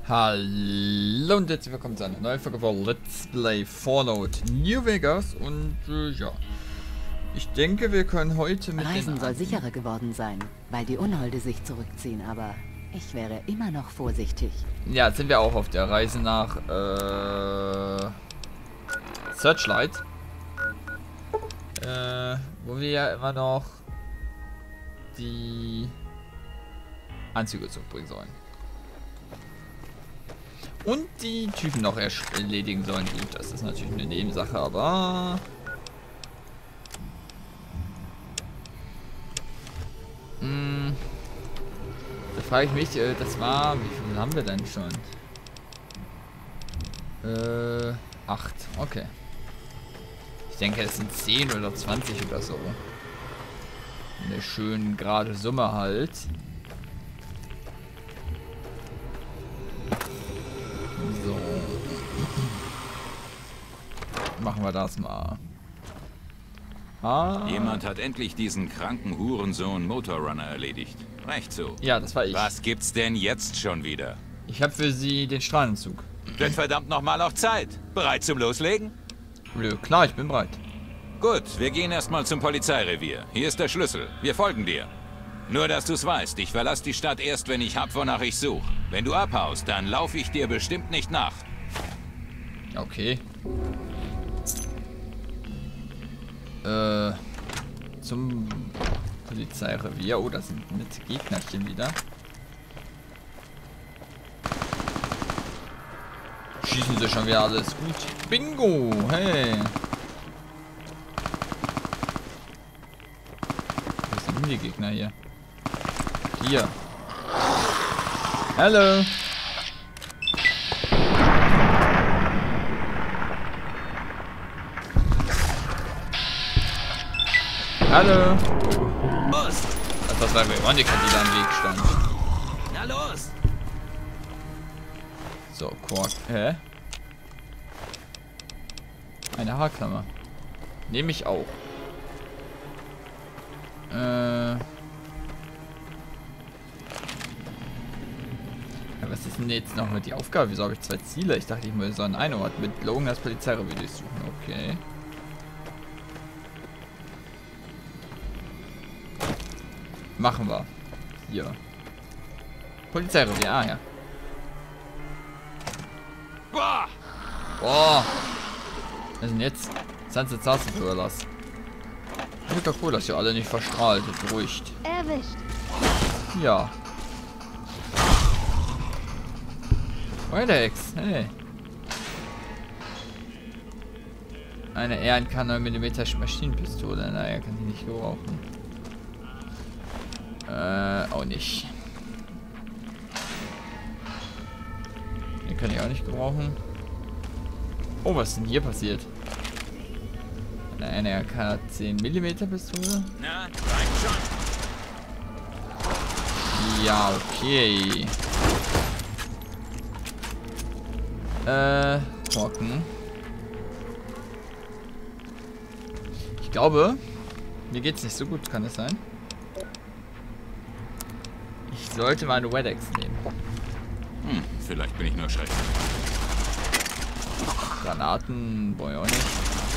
Hallo und herzlich willkommen zu einer neuen Folge von Let's Play Fallout New Vegas und ja, ich denke wir können heute mit Reisen soll sicherer geworden sein, weil die Unholde sich zurückziehen, aber ich wäre immer noch vorsichtig. Ja, jetzt sind wir auch auf der Reise nach Searchlight, wo wir ja immer noch die Anzüge zurückbringen sollen. Und die Typen noch erledigen sollen. Gut, das ist natürlich eine Nebensache, aber... Da frage ich mich, das war... Wie viel haben wir denn schon? 8, okay. Ich denke, es sind 10 oder 20 oder so. Eine schön gerade Summe halt. So. Machen wir das mal. Jemand hat endlich diesen kranken Hurensohn Motorrunner erledigt. Recht so. Ja, das war ich. Was gibt's denn jetzt schon wieder? Ich habe für Sie den Strahlenzug. Denn verdammt nochmal auch Zeit. Bereit zum Loslegen? Nö, klar, ich bin bereit. Gut, wir gehen erstmal zum Polizeirevier. Hier ist der Schlüssel. Wir folgen dir. Nur, dass du's weißt, ich verlasse die Stadt erst, wenn ich hab, wonach ich suche. Wenn du abhaust, dann laufe ich dir bestimmt nicht nach. Okay. Zum Polizeirevier. Oh, das sind nette Gegnerchen wieder. Schießen sie schon wieder alles gut. Bingo! Hey! Was sind denn die Gegner hier? Hier. Hallo! Hallo! Los! Das war Veronika, die da im Weg stand. Na los! So, Quark. Hä? Eine Haarklammer. Nehme ich auch. Ja, was ist denn jetzt noch mit die Aufgabe? Wieso habe ich 2 Ziele? Ich dachte, ich muss so an einen Ort mit Logan das Polizeirevier durchsuchen. Okay. Machen wir. Hier. Polizeirevier, ja. Boah! Boah. Was ist denn jetzt? Sunset Sarsaparilla. Coca-Cola ist ja alle nicht verstrahlt und beruhigt. Erwischt. Ja. Ex, hey. Eine RNK 9 mm Maschinenpistole. Naja, kann die nicht gebrauchen. Auch nicht. Den kann ich auch nicht gebrauchen. Oh, was ist denn hier passiert? Eine RNK 10 mm Pistole? Na, reicht schon. Ja, okay. Korken. Ich glaube, mir geht's nicht so gut, kann es sein? Ich sollte mal eine Wedex nehmen. Vielleicht bin ich nur schrecklich. Granaten, boah, auch nicht.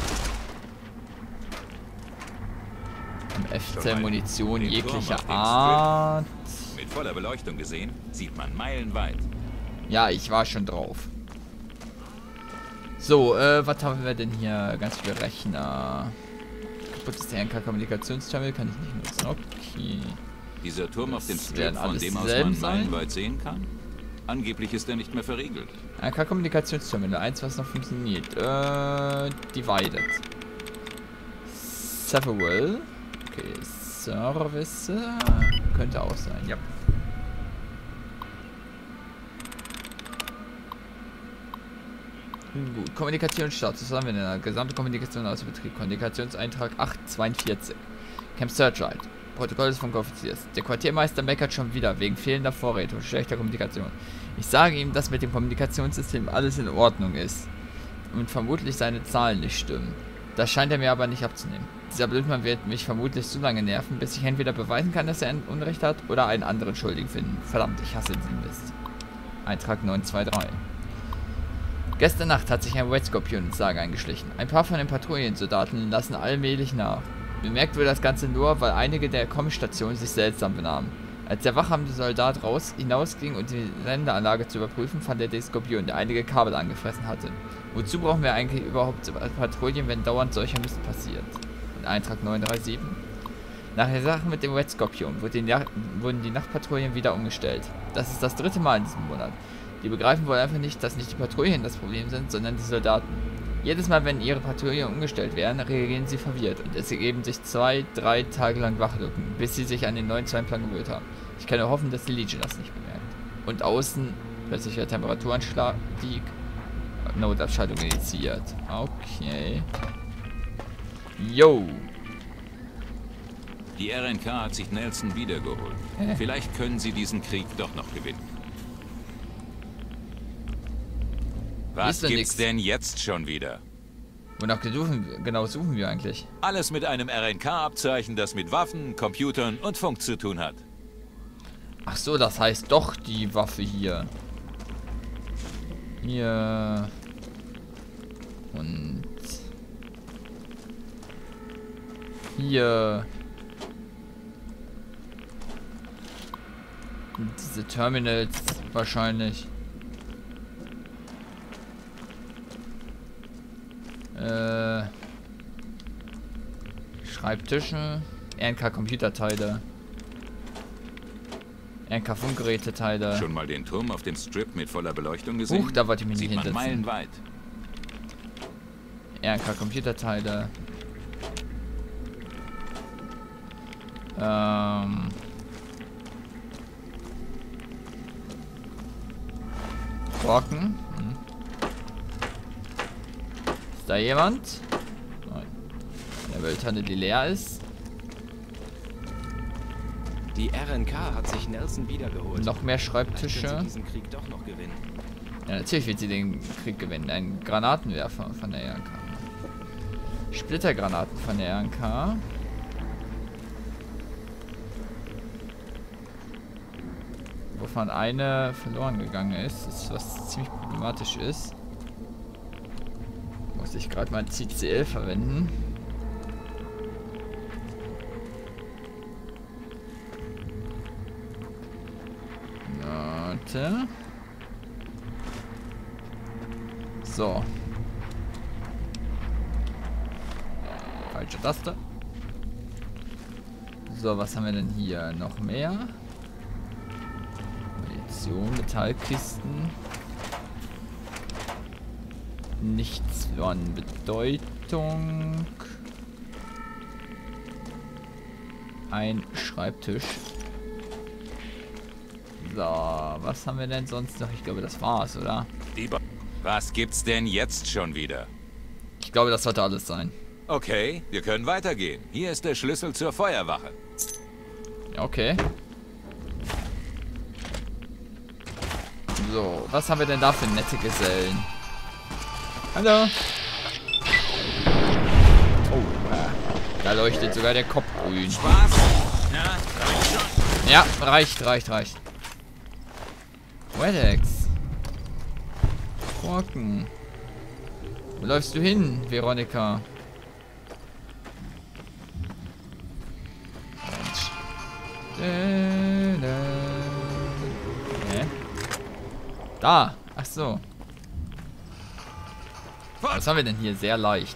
F10 Munition Den Turm jeglicher auf dem Art. Mit voller Beleuchtung gesehen, sieht man meilenweit. Ja, ich war schon drauf. So, was haben wir denn hier? Ganz viele Rechner. Kaputtes RNK-Kommunikationsterminal kann ich nicht nutzen. Okay. Dieser Turm auf dem Das Strip, werden von alles dem aus dieselben man sein. meilenweit sehen kann? Angeblich ist er nicht mehr verriegelt. RNK-Kommunikationsterminal. Eins, was noch funktioniert. Divided. Several. Okay, Service. Könnte auch sein, ja. Gut, Kommunikationsstatus, was haben wir denn? Gesamte Kommunikation aus Betrieb. Kommunikationseintrag 842. Camp Searchlight. Protokoll des Funkoffiziers. Der Quartiermeister meckert schon wieder wegen fehlender Vorräte und schlechter Kommunikation. Ich sage ihm, dass mit dem Kommunikationssystem alles in Ordnung ist. Und vermutlich seine Zahlen nicht stimmen. Das scheint er mir aber nicht abzunehmen. Dieser Blödmann wird mich vermutlich so lange nerven, bis ich entweder beweisen kann, dass er ein Unrecht hat, oder einen anderen Schuldigen finden. Verdammt, ich hasse diesen Mist. Eintrag 923. Gestern Nacht hat sich ein Red Scorpion ins Lager eingeschlichen. Ein paar von den Patrouillensoldaten lassen allmählich nach. Bemerkt wurde das Ganze nur, weil einige der Kommstationen sich seltsam benahmen. Als der wachhabende Soldat hinausging, um die Sendeanlage zu überprüfen, fand er den Skorpion, der einige Kabel angefressen hatte. Wozu brauchen wir eigentlich überhaupt Patrouillen, wenn dauernd solcher Mist passiert? In Eintrag 937. Nach der Sache mit dem Red Scorpion wurden die Nachtpatrouillen wieder umgestellt. Das ist das 3. Mal in diesem Monat. Die begreifen wohl einfach nicht, dass nicht die Patrouillen das Problem sind, sondern die Soldaten. Jedes Mal, wenn ihre Patrouillen umgestellt werden, reagieren sie verwirrt und es ergeben sich 2-3 Tage lang Wachlücken, bis sie sich an den neuen Zeitplan gewöhnt haben. Ich kann nur hoffen, dass die Legion das nicht bemerkt. Und außen plötzlicher Temperaturanstieg, Notabschaltung initiiert. Okay. Yo. Die RNK hat sich Nelson wiedergeholt. Vielleicht können sie diesen Krieg doch noch gewinnen. Was gibt's denn jetzt schon wieder? Wonach genau suchen wir eigentlich? Alles mit einem RNK-Abzeichen, das mit Waffen, Computern und Funk zu tun hat. Ach so, das heißt doch die Waffe hier. Hier. Und hier. Und diese Terminals wahrscheinlich. Schreibtische, RNK-Computerteile, RNK-Funkgeräteteile. Schon mal den Turm auf dem Strip mit voller Beleuchtung gesehen? Huch, da wollte ich mich nicht Sieht man hinsetzen. meilenweit. RNK-Computerteile. Korken. Ist da jemand? Nein. Eine Mülltonne, die leer ist. Die RNK hat sich Nelson wiedergeholt. Noch mehr Vielleicht können Schreibtische. sie diesen Krieg doch noch gewinnen. Ja, natürlich wird sie den Krieg gewinnen. Ein Granatenwerfer von der RNK. Splittergranaten von der RNK. Wovon eine verloren gegangen ist, was ziemlich problematisch ist. Muss ich gerade mal CCL verwenden. Warte. So. Falsche Taste. So, was haben wir denn hier? Noch mehr? Munition, Metallkisten. Nichts von Bedeutung. Ein Schreibtisch. So, was haben wir denn sonst noch? Ich glaube, das war's, oder? Was gibt's denn jetzt schon wieder? Ich glaube, das sollte alles sein. Okay, wir können weitergehen. Hier ist der Schlüssel zur Feuerwache. Ja, okay. So, was haben wir denn da für nette Gesellen? Hallo. Oh, da leuchtet sogar der Kopf grün. Spaß? Ja, reicht schon. Ja, reicht. Wedex. Korken. Wo läufst du hin, Veronika? Hä? Da. Ach so. Was haben wir denn hier? Sehr leicht.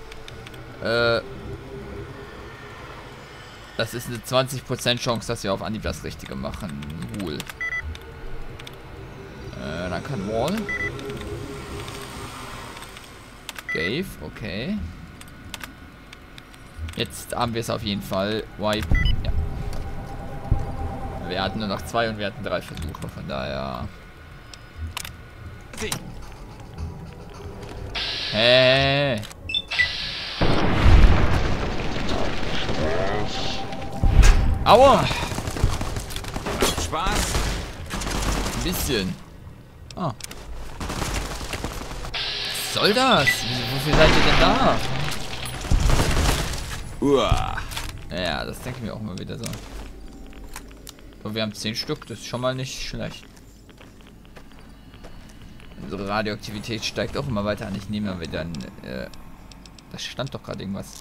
Das ist eine 20% Chance, dass wir auf Anhieb das Richtige machen. Cool. Dann kann Wall. Gave, okay. Jetzt haben wir es auf jeden Fall. Wipe. Ja. Wir hatten nur noch 2 und wir hatten 3 Versuche, von daher. Hey. Aua. Spaß? Ein bisschen. Ah. Was soll das? Wofür seid ihr denn da? Uah. Ja, das denke ich mir auch mal wieder so. Aber wir haben 10 Stück, das ist schon mal nicht schlecht. Unsere Radioaktivität steigt auch immer weiter an. Ich nehme mal wieder ein... das stand doch gerade irgendwas.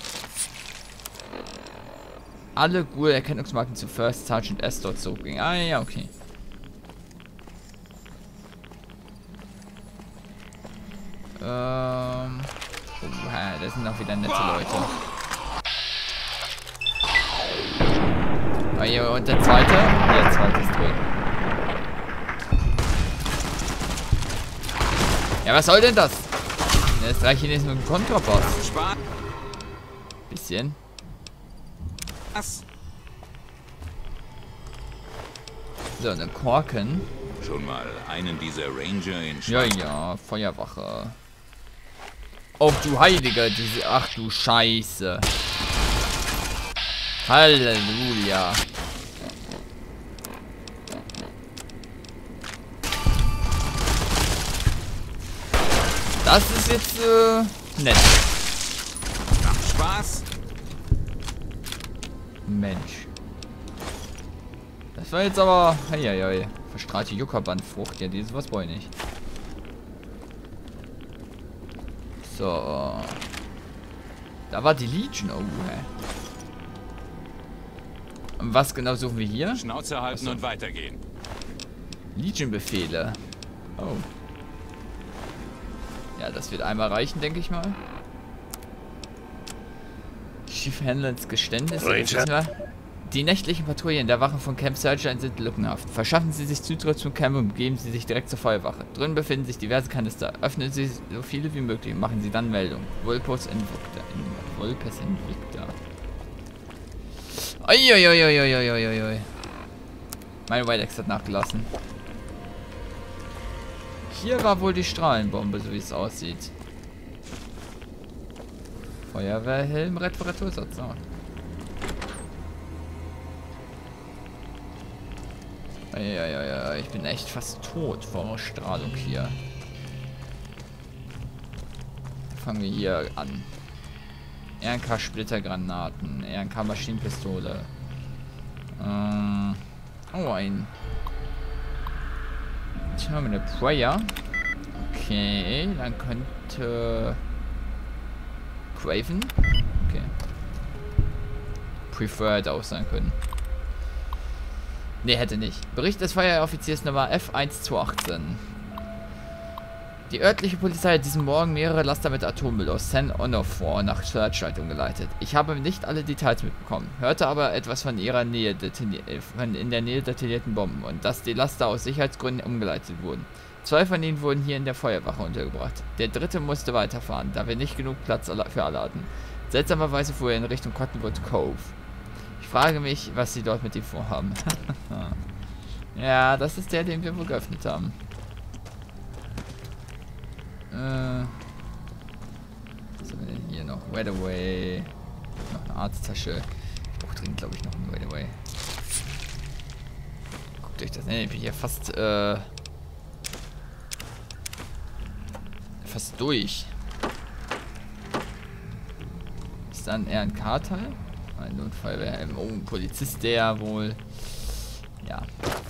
Alle Ghoul-Erkennungsmarken zu First Sergeant S. dort zurückgingen. Ah, ja, okay. Das sind auch wieder nette Leute. Oh, hier, und der zweite? Der zweite ist drin. Ja, was soll denn das? Das ist 3 Chinesen mit dem Kontrabass. Bisschen. Was? So, eine Korken. Schon mal einen dieser Ranger in Ja, ja, Feuerwache. Oh, du Heilige, diese... Ach, du Scheiße. Halleluja. Das ist jetzt, nett. Macht Spaß. Mensch. Das war jetzt aber... Heieiei. Verstrahlte Juckerbandfrucht. Ja, dieses was brauche ich nicht. So. Da war die Legion. Oh, hä. Und was genau suchen wir hier? Schnauze halten und weitergehen. Legion-Befehle. Oh. Ja, das wird einmal reichen, denke ich mal. Chief Hanlons Geständnis. Die nächtlichen Patrouillen der Wachen von Camp Sergeant sind lückenhaft. Verschaffen Sie sich Zutritt zum Camp und begeben Sie sich direkt zur Feuerwache. Drinnen befinden sich diverse Kanister. Öffnen Sie so viele wie möglich und machen Sie dann Meldung. Vulpes Invicta. Vulpes Invicta. Uiuiuiuiuiuiui. Mein Widex hat nachgelassen. Hier war wohl die Strahlenbombe, so wie es aussieht. Feuerwehrhelm, Reparatursatz. Oh. Ja, ich bin echt fast tot vor Strahlung hier. Fangen wir hier an. RNK-Splittergranaten, RNK-Maschinenpistole. Oh, ein... Jetzt haben wir eine Prayer. Okay, dann könnte... Craven? Okay. Preferred auch sein können. Ne, hätte nicht. Bericht des Feuerwehroffiziers Nummer F1218. Die örtliche Polizei hat diesen Morgen mehrere Laster mit Atommüll aus San Onofre nach Searchlight umgeleitet. Ich habe nicht alle Details mitbekommen, hörte aber etwas von ihrer Nähe in der Nähe detonierten Bomben und dass die Laster aus Sicherheitsgründen umgeleitet wurden. 2 von ihnen wurden hier in der Feuerwache untergebracht. Der dritte musste weiterfahren, da wir nicht genug Platz für alle hatten. Seltsamerweise fuhr er in Richtung Cottonwood Cove. Ich frage mich, was sie dort mit ihm vorhaben. Ja, das ist der, den wir wohl geöffnet haben. Was haben wir denn hier noch? Redaway. Noch eine Arzttasche. Ich brauche dringend, glaube ich, noch einen Redaway. Guckt euch das an. Ich bin hier fast durch. Ist da ein RNK-Teil? Ein Notfallwehr. Oh, ein Polizist, der wohl... Ja.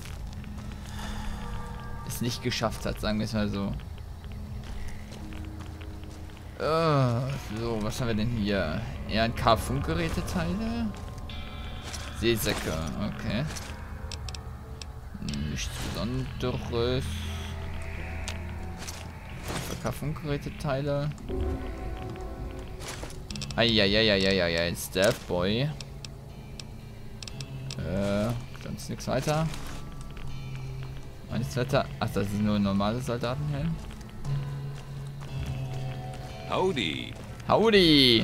Es nicht geschafft hat, sagen wir es mal so. So, was haben wir denn hier? RNK-Funkgeräteteile? Seesäcke, okay. Nichts Besonderes. RNK-Funkgeräteteile. Eieieiei, Stealth Boy. Sonst nichts weiter. Nichts weiter. Ach, das ist nur ein normales Soldatenhelm. Howdy. Howdy.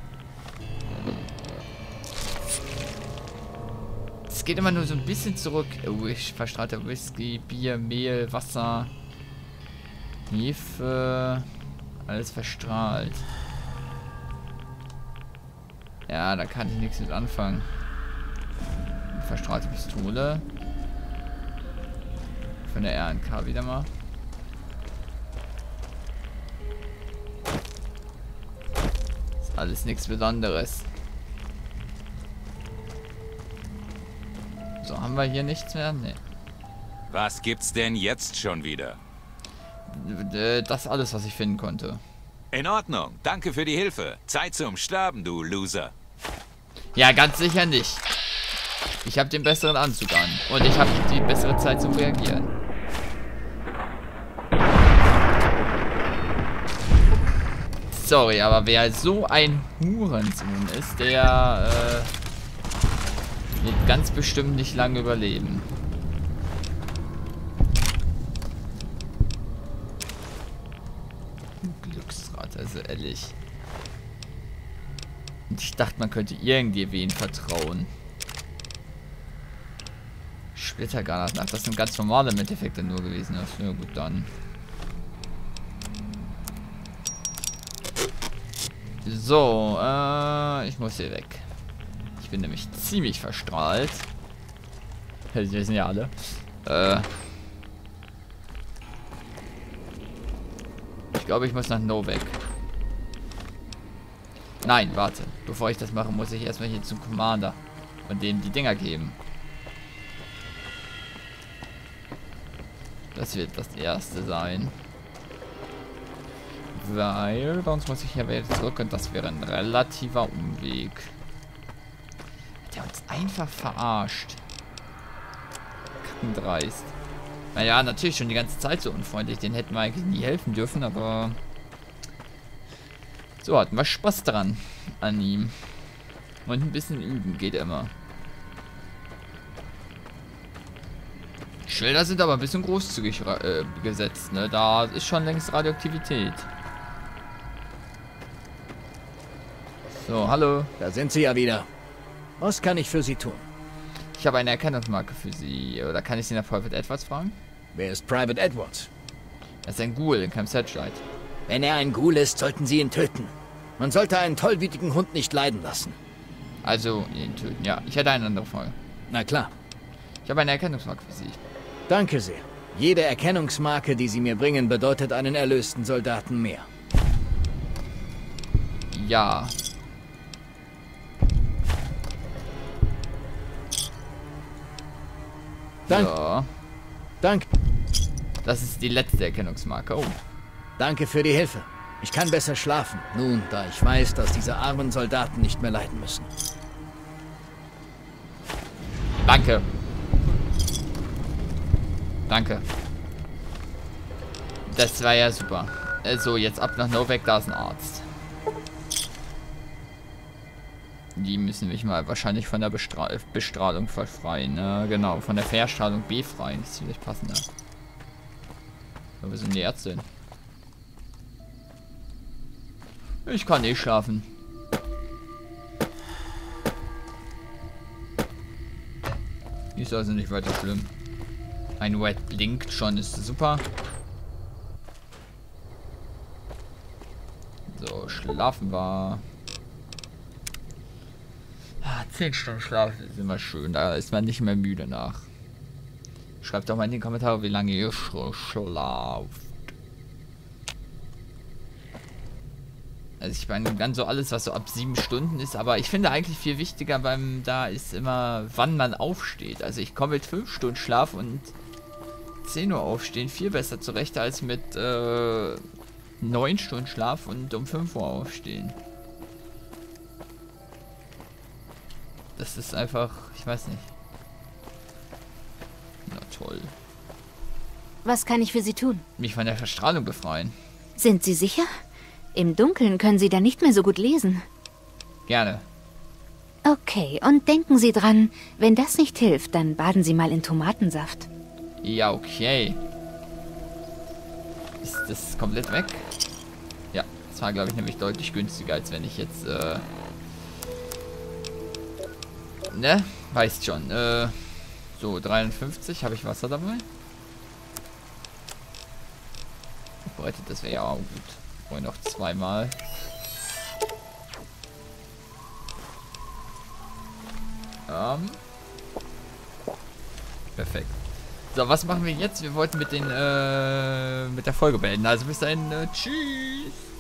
Es geht immer nur so ein bisschen zurück. Oh, ich verstrahlte Whisky, Bier, Mehl, Wasser, Hefe. Alles verstrahlt. Ja, da kann ich nichts mit anfangen. Verstrahlte Pistole. Von der RNK wieder mal. Ist alles nichts Besonderes. So, haben wir hier nichts mehr? Nee. Was gibt's denn jetzt schon wieder? das alles, was ich finden konnte. In Ordnung. Danke für die Hilfe. Zeit zum Sterben, du Loser. Ja, ganz sicher nicht. Ich habe den besseren Anzug an. Und ich habe die bessere Zeit zum Reagieren. Sorry, aber wer so ein Hurensohn ist, der wird ganz bestimmt nicht lange überleben. Glücksrad, also ehrlich. Und ich dachte, man könnte irgendwen vertrauen. Splittergranat, das sind ganz normale Endeffekte nur gewesen. Ja gut, dann. So, ich muss hier weg. Ich bin nämlich ziemlich verstrahlt. Das wissen ja alle. Ich glaube, ich muss nach Novak. Nein, warte. Bevor ich das mache, muss ich erstmal hier zum Commander und dem die Dinger geben. Das wird das erste sein. Weil, sonst muss ich ja wieder zurück und das wäre ein relativer Umweg. Hat der uns einfach verarscht. Kackendreist. Naja, natürlich schon die ganze Zeit so unfreundlich. Den hätten wir eigentlich nie helfen dürfen, aber... So, hatten wir Spaß dran an ihm. Und ein bisschen üben geht immer. Schilder sind aber ein bisschen großzügig gesetzt, ne? Da ist schon längst Radioaktivität. So, hallo. Da sind Sie ja wieder. Was kann ich für Sie tun? Ich habe eine Erkennungsmarke für Sie. Oder kann ich Sie nach Private Edwards fragen? Wer ist Private Edwards? Er ist ein Ghoul in Camp Searchlight. Wenn er ein Ghoul ist, sollten Sie ihn töten. Man sollte einen tollwütigen Hund nicht leiden lassen. Also, ihn töten, ja. Ich hätte eine andere Frage. Na klar. Ich habe eine Erkennungsmarke für Sie. Danke sehr. Jede Erkennungsmarke, die Sie mir bringen, bedeutet einen erlösten Soldaten mehr. Ja. Danke. So. Danke. Das ist die letzte Erkennungsmarke. Oh. Danke für die Hilfe. Ich kann besser schlafen, nun, da ich weiß, dass diese armen Soldaten nicht mehr leiden müssen. Danke. Danke. Das war ja super. So, jetzt ab nach Novak, da ist ein Arzt. Die müssen mich mal wahrscheinlich von der Bestrahlung befreien. Genau, von der Verstrahlung befreien. Das ist ziemlich passender. Wo sind die Ärzte hin? Ich kann nicht schlafen. Ist also nicht weiter schlimm. Ein Red blinkt schon, ist super. So, schlafen wir. 10 Stunden Schlaf ist immer schön, da ist man nicht mehr müde nach. Schreibt doch mal in die Kommentare, wie lange ihr schlaft. Also ich meine, dann so alles, was so ab 7 Stunden ist, aber ich finde eigentlich viel wichtiger da ist immer, wann man aufsteht. Also ich komme mit 5 Stunden Schlaf und 10 Uhr aufstehen viel besser zurecht als mit 9 Stunden Schlaf und um 5 Uhr aufstehen. Das ist einfach, ich weiß nicht. Na toll. Was kann ich für Sie tun? Mich von der Verstrahlung befreien. Sind Sie sicher? Im Dunkeln können Sie dann nicht mehr so gut lesen. Gerne. Okay, und denken Sie dran, wenn das nicht hilft, dann baden Sie mal in Tomatensaft. Ja, okay. Ist das komplett weg? Ja, das war, glaube ich, nämlich deutlich günstiger, als wenn ich jetzt, ne? Weißt schon, so, 53, habe ich Wasser dabei? Bereitet, das wäre ja auch gut. Wollen noch zweimal. Perfekt. So, was machen wir jetzt? Wir wollten mit der Folge beenden. Also bis dahin, tschüss.